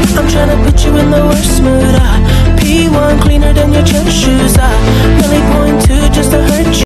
I'm tryna put you in the worst mood. P1 cleaner than your church shoes.